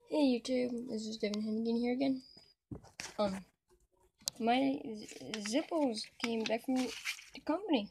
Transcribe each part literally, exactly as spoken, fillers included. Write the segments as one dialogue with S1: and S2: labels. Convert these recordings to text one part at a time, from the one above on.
S1: Hey YouTube, this is Devin Hennigan here again. Um, my Zippos came back from the company.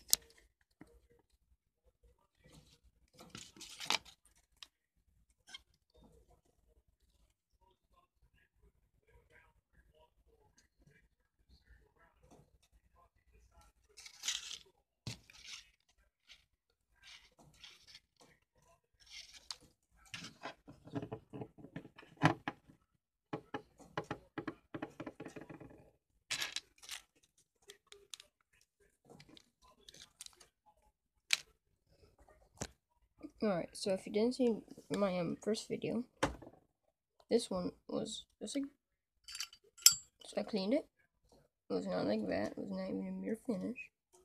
S1: Alright, so if you didn't see my um first video, this one was just like, so I cleaned it. It was not like that, it was not even a mere finish.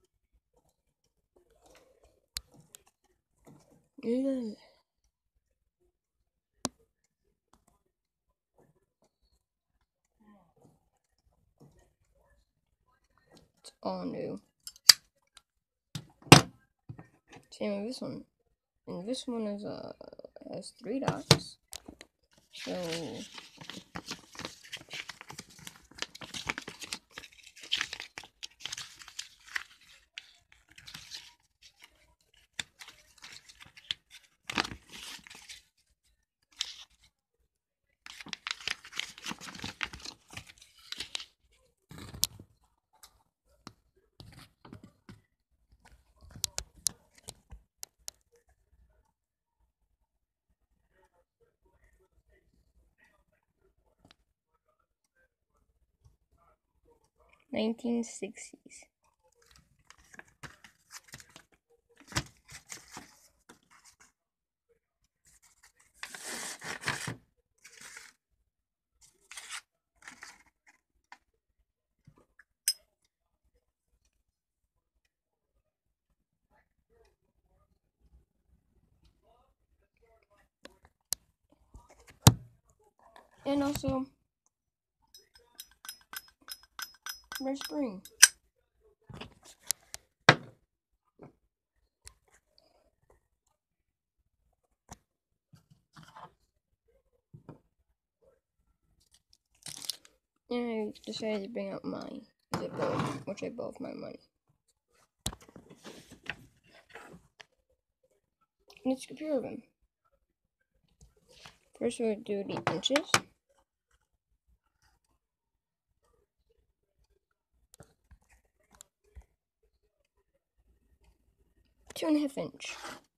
S1: Yeah. It's all new. Same with this one. And this one is uh has three dots. So nineteen sixties. And also Red Spring. And I decided to bring out my Zippo, which I bought with my money. Let's compare them. First we'll do the inches. Two and a half inch.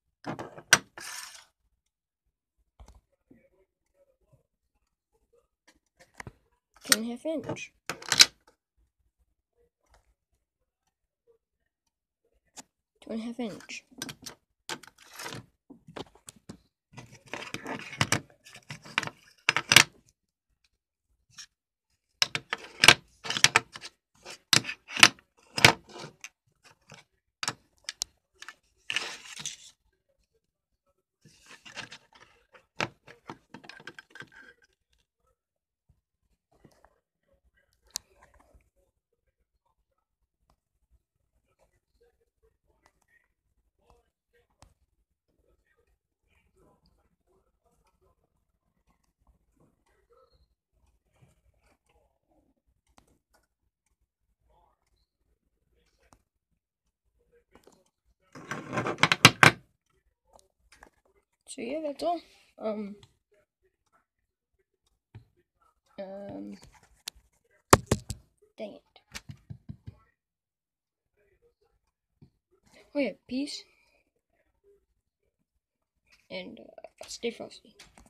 S1: Two and a half inch. Two and a half inch. So yeah, that's all. Um, um, dang it. Oh yeah, peace, and uh, stay frosty.